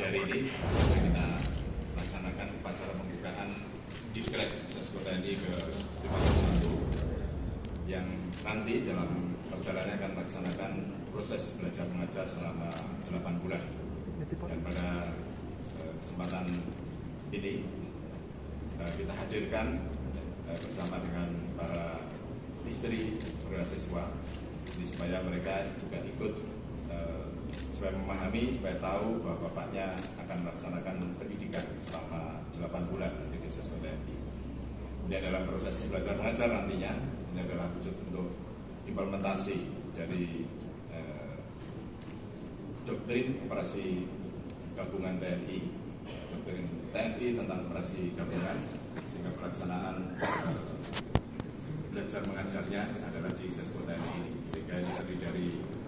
hari ini kita laksanakan upacara pembukaan Diklat Sesko TNI ke-51 yang nanti dalam perjalanan akan melaksanakan proses belajar mengajar selama 8 bulan. Dan pada kesempatan ini kita hadirkan bersama dengan para istri siswa, jadi supaya mereka juga ikut, supaya memahami, supaya tahu bahwa bapaknya akan melaksanakan pendidikan selama 8 bulan di Sesko TNI. Ini adalah proses belajar mengajar nantinya, ini adalah wujud untuk implementasi dari doktrin operasi gabungan TNI, doktrin TNI tentang operasi gabungan, sehingga pelaksanaan belajar mengajarnya adalah di Sesko TNI, sehingga ini terdiri dari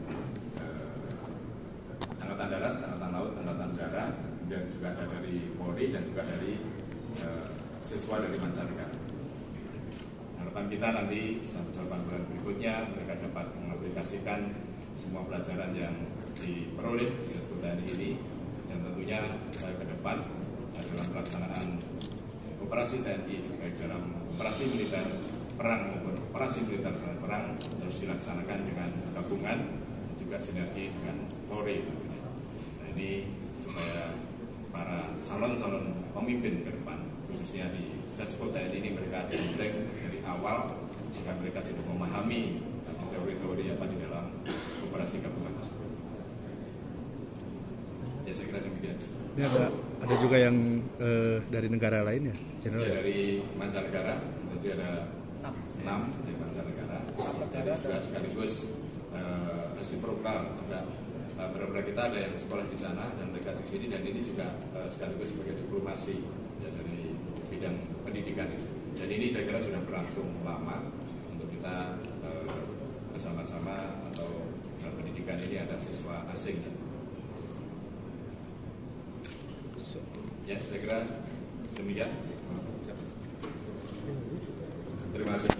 Angkatan Darat, Angkatan Laut, Angkatan Udara, dan juga ada dari Polri dan juga dari siswa dari mancanegara. Harapan kita nanti sampai 8 bulan berikutnya mereka dapat mengaplikasikan semua pelajaran yang diperoleh di Sesko TNI ini, dan tentunya ke depan dalam pelaksanaan operasi TNI baik dalam operasi militer perang maupun operasi militer selain perang harus dilaksanakan dengan gabungan dan juga sinergi dengan Polri. Nah, ini supaya para calon-calon pemimpin ke depan khususnya di Sesko TNI ini mereka dimulai dari awal sehingga mereka sudah memahami teori-teori apa di dalam operasi gabungan tersebut. Ya, saya kira demikian. Ini ada juga yang dari negara lain ya? Ya, dari mancanegara, jadi ada 6 dari mancanegara. Jadi juga sekaligus resiprokal juga. Beberapa kita ada yang sekolah di sana dan mereka di sini, dan ini juga sekaligus sebagai diplomasi ya, dari bidang pendidikan itu. Dan ini saya kira sudah berlangsung lama untuk kita bersama-sama, atau dalam pendidikan ini ada siswa asing. Ya, saya kira demikian. Terima kasih.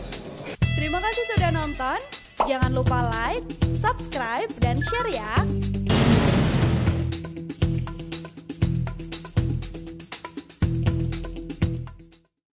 Terima kasih sudah nonton. Jangan lupa like, subscribe, dan share ya.